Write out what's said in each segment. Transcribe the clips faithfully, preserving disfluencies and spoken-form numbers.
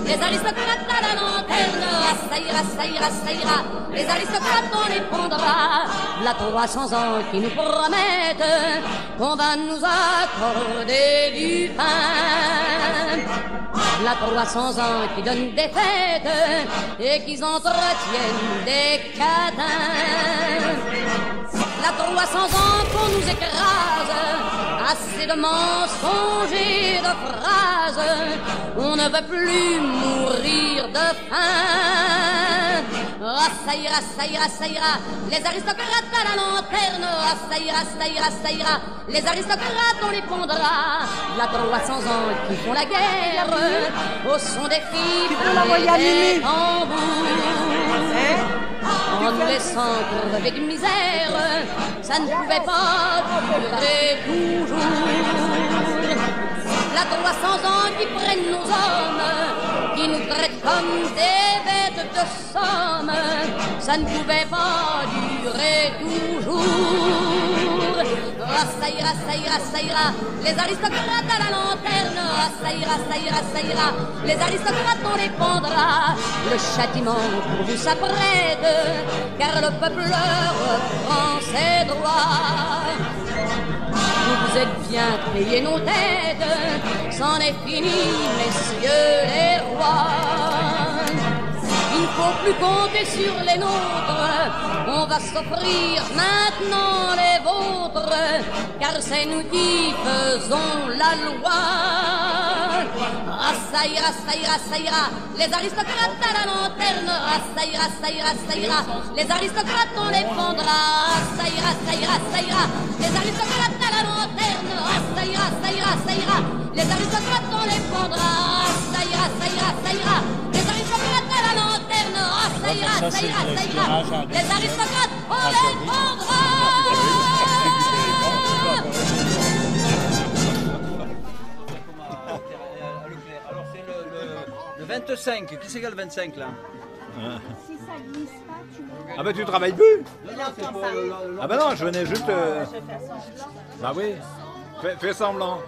Les aristocrates à la lanterne, ah, ça ira, ça ira, ça ira. Les aristocrates on les prendra. V'là trois cents ans qui nous promettent qu'on va nous accorder du pain. V'là trois cents ans qui donnent des fêtes et qui entretiennent des cadins. V'là trois cents ans qu'on nous écrase, assez de mensonges et de phrases, on ne veut plus mourir de faim. Ah, ça ira, ça ira, ça ira, les aristocrates à la lanterne, ah, ça ira, ça ira, ça ira, les aristocrates on les pondra. V'là trois cents ans qui font la guerre, au son des fifres et des tambours. En nous laissant crever de misère, ça ne pouvait pas durer toujours. Là, trois cents ans qui prennent nos hommes, qui nous traitent comme des bêtes de somme, ça ne pouvait pas durer toujours. Ah, ça ira, ça ira, ça ira, les aristocrates à la lanterne, ah, ça ira, ça ira, ça ira, les aristocrates on les pendra. Le châtiment pour vous s'apprête, car le peuple reprend ses droits. Vous vous êtes bien payés nos têtes, c'en est fini, messieurs les rois. Il ne faut plus compter sur les nôtres, on va s'offrir maintenant les vôtres, car c'est nous qui faisons la loi. Ah, ça ira, ça ira, ça ira, les aristocrates à la lanterne, ah, ça ira, ça ira, ça ira, les aristocrates on les fondra. Ah, ça ira, ça ira, ça ira, les aristocrates à la lanterne, ah, ça ira, ça ira, ça ira, les aristocrates on les fondra. Ah, ça ira, ça ira, ça ira, les aristocrates à la lanterne, ah, ça ira, ça ira, ça ira, les aristocrates on les fondra. vingt-cinq, qui c'est qui a le vingt-cinq là? Si ça glisse pas, tu me... Ah ben tu travailles plus? Non, Ah ben non, je venais juste... Euh... Bah oui, fais, fais semblant.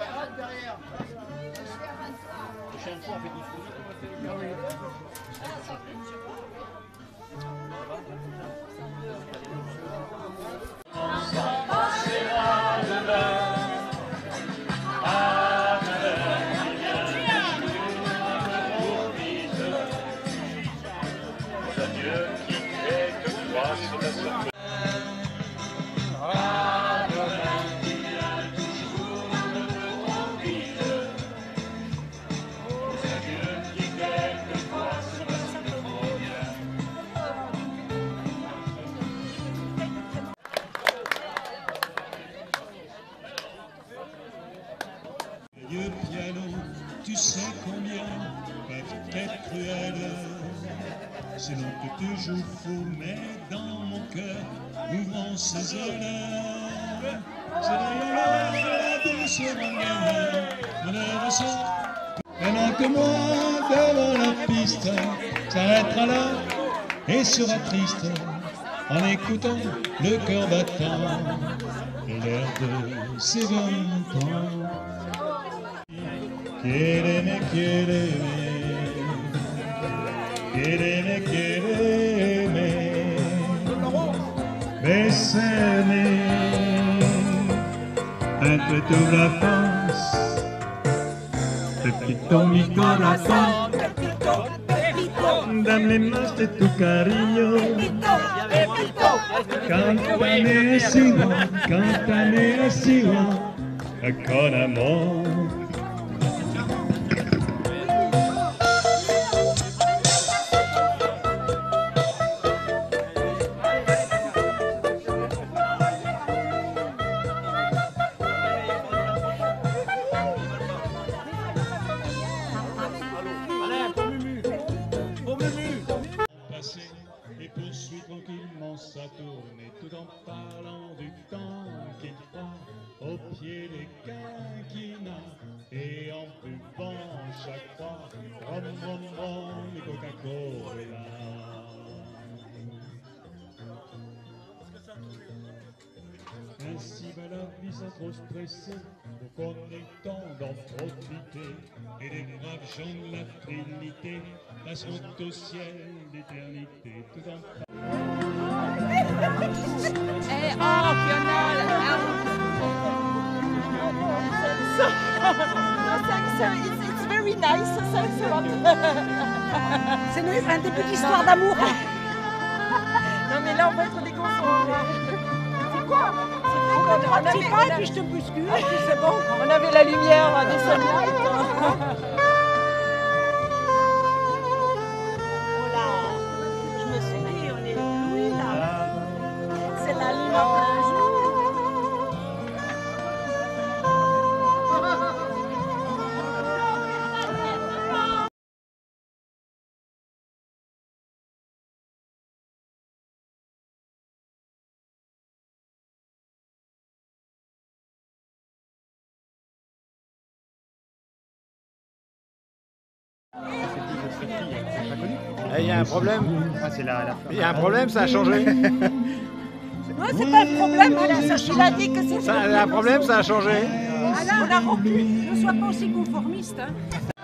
Vieux piano, tu sais combien peuvent être cruels. Ces notes que toujours faux, mais dans mon cœur, ouvrant ses ailes. C'est d'ailleurs la douce rengaine, mon œuvre sort. Pendant que moi, devant la piste, s'arrêtera là et sera triste en écoutant le cœur battant l'air de ses vingt ans. Quiereme, quiereme, quiereme, quiereme, bésame, entre tu la France, pepito mi corazón, dame más de tu cariño, cántame así, cántame así, con amor. Et poursuit tranquillement sa tournée tout en parlant du temps qu'il prend au pied des quinquina et en buvant chaque fois rom rom rom et Coca-Cola. ainsi va la vie sans trop stresser, pour qu'on ait le temps d'en profiter. Et les braves gens de la Trinité passeront au ciel d'éternité tout en Eh, oh, Fiona, It's very nice. c'est un début d'histoire d'amour. Non mais là on va être des concentrés. C'est quoi? On va te petit pas et puis je te bouscule. Et puis c'est bon. On avait la lumière des sunlights. Oh là, je me suis dit, on est éblouis là. C'est la lune en plein jour. Il y a un problème. Ah, c'est la, la Il y a un problème, ça a changé. Non, c'est pas un problème, il a, il a dit que c'est Ça a un problème, ça a changé. Alors, on a rompu. Ne sois pas aussi conformiste. Hein.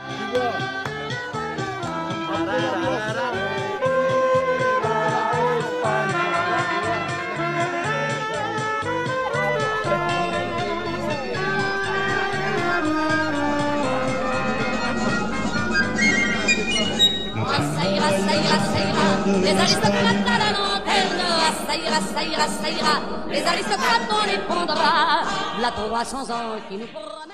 Ça ira, ça ira, ça ira, les aristocrates à la lanterne. Ça ira, ça ira, ça ira, les aristocrates on les prendra. La trois cents ans qui nous promènent.